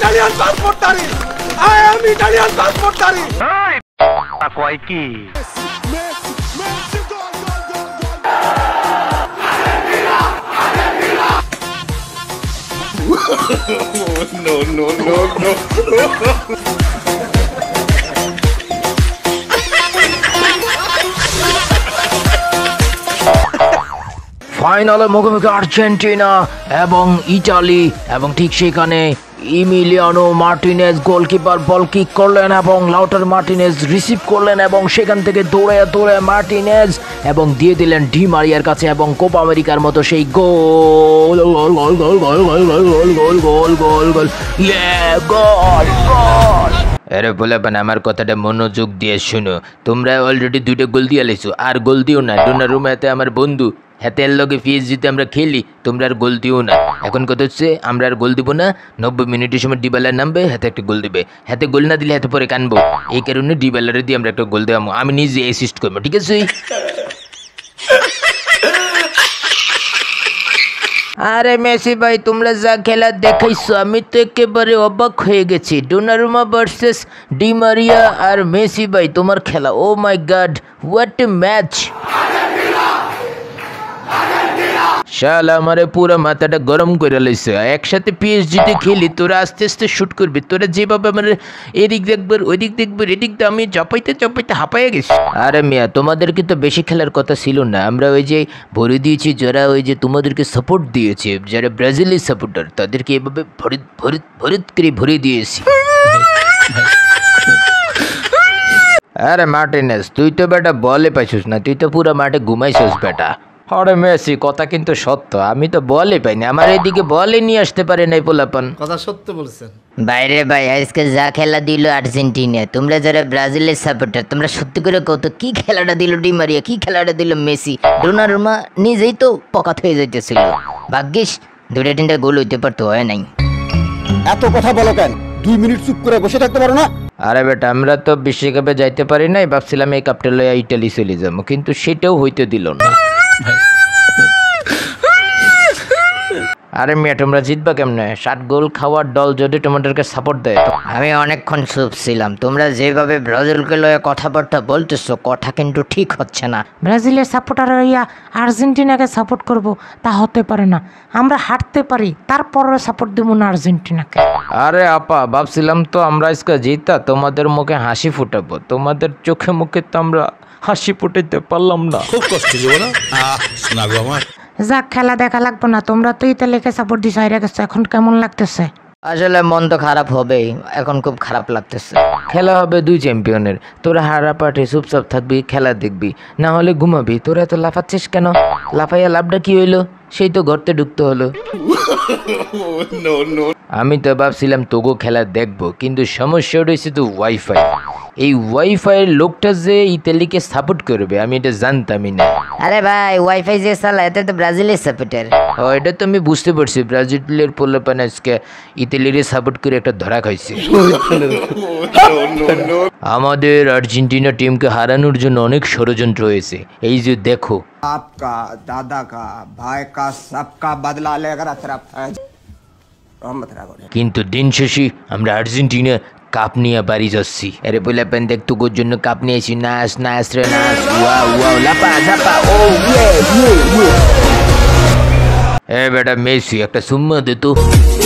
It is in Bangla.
Italian passportari. I am Italian passportari. Hey, koi ki? Messi, gol. Argentina. No. ফাইনালে মুখোমুখি আর্জেন্টিনা এবং ইটালি এবং ঠিক সেখানে Emiliano Martinez goalkeeper ball kick করলেন এবং লাউটার মার্টিনেজ রিসিভ করলেন এবং সেখান থেকে দৌড়ে মার্টিনেজ এবং দিয়ে দিলেন ডি মারিয়ার কাছে এবং কোপা আমেরিকার মতো সেই গোল আরে বলে আমার কথাটা মনোযোগ দিয়ে শুনো তোমরা অলরেডি 2টা গোল দিয়ে লেছো আর গোল দিও না ডোনারুমাতে আমার বন্ধু হাতের লগে পিএসজিতে আমরা খেলি তোমরা আর গোল দিও না এখন কথা হচ্ছে আমরা আর গোল দিব না 90 মিনিটের সময় ডিবালার নামবে হাতে একটা গোল দিবে হাতে গোল না দিলে হাতে পরে কানবো এই কারণে ডিবালারে দিয়ে আমরা একটা গোল দেবো আমি নিজে অ্যাসিস্ট করবো ঠিক আছে আরে মেসি ভাই তোমরা যা খেলা দেখাইছো আমি তো একেবারে অবাক হয়ে গেছি ডোনারুমা ভার্সেস ডি মারিয়া আর মেসি ভাই তোমার খেলা oh my God what a match শালা আমারে পুরো মাথাটা গরম করে লইছে একসাথে পিএসজিতে খেলি তোরা আস্তে আস্তে শুট করবি তোরা যেভাবে আমার এদিক দেখবার ওইদিক দেখবার এদিক দিয়ে আমি চাপাইতে হাঁপাইয়া গেছি আরে মিয়া তোমাদেরকে তো বেশি খেলার কথা ছিল না আমরা ওই যে ভরে দিয়েছি যারা ওই যে তোমাদেরকে সাপোর্ট দিয়েছে যারা ব্রাজিলের সাপোর্টার তাদেরকে এভাবে ভরিত করে ভরে দিয়েছি আরে মার্টিনেজ তুই তো বেটা বলে পাইছিস না তুই তো পুরো মাঠে ঘুমাইছিস বেটা আরে মেসি কথা কিন্তু সত্য আমি তো বলে পাইনি আমার এদিকে বলে নিয়ে আসতে পারে নাই পোলাপান কথা সত্য বলছেন বাইরে ভাই আজকে যা খেলা দিল আর্জেন্টিনা তোমরা যারা ব্রাজিলের সাপোর্টার তোমরা সত্যি করে কত কি খেলাটা দিল ডি মারিয়া কি খেলাটা দিল মেসি ডোনারুমা নিজেই তো পকাত হয়ে যাইতেছিল ভাগ্যিস 2-3টা গোল হইতে পারতো হয় নাই এত কথা বলো কেন 2 মিনিট চুপ করে বসে থাকতে পারো না আরে বেটা আমরা তো বিশ্বকাপে যাইতে পারি নাই ভাবছিলাম এই কাপটা লইয়া ইটালি চলে যাবো কিন্তু সেটাও হইতে দিল না আরে মিয়া তোমরা জিতবা কেমনে 7 গোল খাওয়ার দল যদি তোমাদেরকে সাপোর্ট দেয় তো আমি অনেকক্ষণ চুপ ছিলাম তোমরা যেভাবে ব্রাজিলকে লয়ে কথাবার্তা বলতেছো কথা কিন্তু ঠিক হচ্ছে না ব্রাজিলের সাপোর্টার হইয়া আর্জেন্টিনাকে সাপোর্ট করব তা হতে পারে না আমরা হারতে পারি তারপরও সাপোর্ট দেব না আর্জেন্টিনাকে আরে আপা ভাবছিলাম তো আমরা আজকে জিতা তোমাদের মুখে হাসি ফুটাবো তোমাদের চোখে মুখে তো আমরা হাসি ফুটাইতে পারলাম না খুব কষ্ট দেবো না শোনা গো আমার যাক খেলা দেখা লাগবে না তোমরা তো ইতালিকে সাপোর্ট দিছো হাইরা গেছো এখন কেমন লাগতেছে আসলে মন তো খারাপ হবেই এখন খুব খারাপ লাগতেছে খেলা হবে 2 চ্যাম্পিয়নের তোরা হারা পাঠে চুপচাপ থাকবি খেলা দেখবি না হলে ঘুমাবি তোরা এত লাফাচ্ছিস কেন লাফাইয়া লাভটা কি হইলো সেই তো গর্তে ঢুকতে হলো আমি তো ভাবছিলাম তোগো খেলা দেখবো কিন্তু সমস্যা হয়েছে তো ওয়াইফাই এই ওয়াইফাই এর লোকটা যে ইতালিকে সাপোর্ট করবে আমি এটা জানতামই না আরে ভাই ওয়াইফাই যে চালায় এটা তো ব্রাজিলের সাপোর্টার এটা তো আমি বুঝতে পারছি ব্রাজিলের পোলাপান আজকে ইতালির সাপোর্ট করে একটা ধরা খাইছে আমাদের আর্জেন্টিনা টিমকে হারানোর জন্য অনেক ষড়যন্ত্র হয়েছে এই যে দেখো आपका दादा का भाई का सबका बदला लेकर কিন্তু দিন শেষে আমরা আর্জেন্টিনা কাপ নিয়ে বাড়ি যাচ্ছি আরে পোলাপান দেখ তোর জন্য কাপ নিয়েছি নাচ রে নাচ ওয়াও লাপা ঝাপা ও ইয়ে এ বেটা মেসি একটা সুম্মা দে তো